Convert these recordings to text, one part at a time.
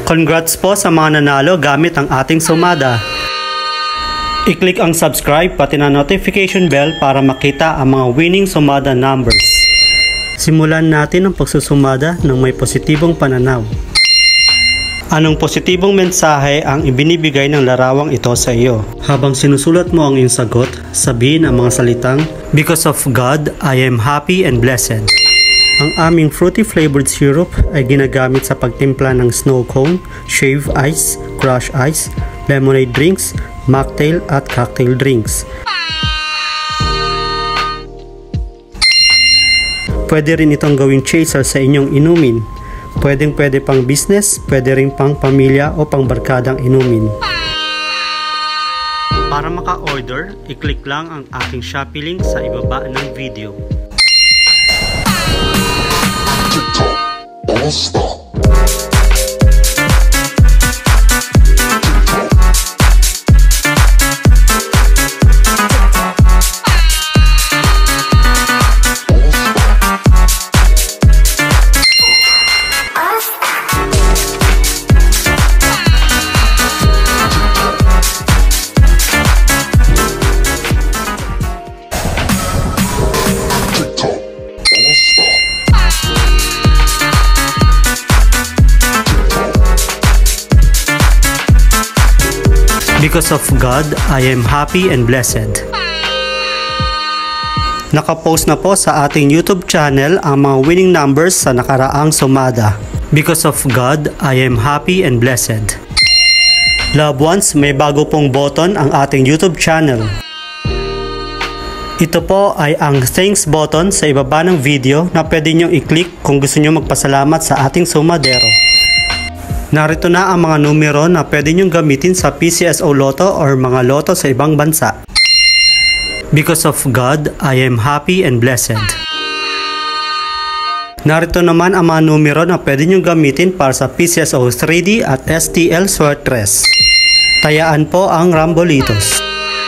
Congrats po sa mga nanalo gamit ang ating sumada. I-click ang subscribe pati na notification bell para makita ang mga winning sumada numbers. Simulan natin ang pagsusumada ng may positibong pananaw. Anong positibong mensahe ang ibinibigay ng larawang ito sa iyo? Habang sinusulat mo ang iyong sagot, sabihin ang mga salitang, "Because of God, I am happy and blessed." Ang aming fruity flavored syrup ay ginagamit sa pagtimpla ng snow cone, shave ice, crush ice, lemonade drinks, mocktail at cocktail drinks. Pwede rin itong gawing chaser sa inyong inumin. Pwede pang business, pwede rin pang pamilya o pang barkadang inumin. Para maka-order, i-click lang ang aking Shopee link sa ibaba ng video. Because of God, I am happy and blessed. Nakapost na po sa ating YouTube channel ang mga winning numbers sa nakaraang sumada. Because of God, I am happy and blessed. Loved ones, may bago pong button ang ating YouTube channel. Ito po ay ang thanks button sa ibaba ng video na pwede nyo i-click kung gusto nyo magpasalamat sa ating sumadero. Narito na ang mga numero na pwede nyong gamitin sa PCSO Lotto or mga loto sa ibang bansa. Because of God, I am happy and blessed. Narito naman ang mga numero na pwede nyong gamitin para sa PCSO 3D at STL Sortress. Tayaan po ang Rambolitos.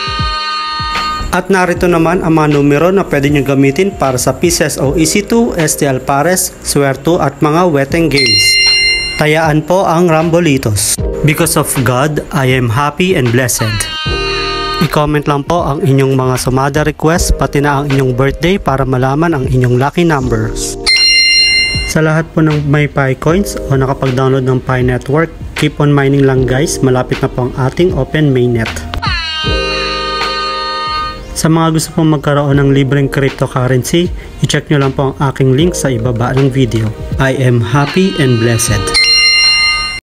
At narito naman ang mga numero na pwede nyong gamitin para sa PCSO EC2, STL Pares, Suerto at mga weteng games. Tayaan po ang Rambolitos. Because of God, I am happy and blessed. I-comment lang po ang inyong mga sumada request pati na ang inyong birthday para malaman ang inyong lucky numbers. Sa lahat po ng may Pi coins o nakapag-download ng Pi Network, keep on mining lang guys, malapit na po ang ating open mainnet. Sa mga gusto pong magkaroon ng libreng cryptocurrency, i-check nyo lang po ang aking link sa ibaba ng video. I am happy and blessed.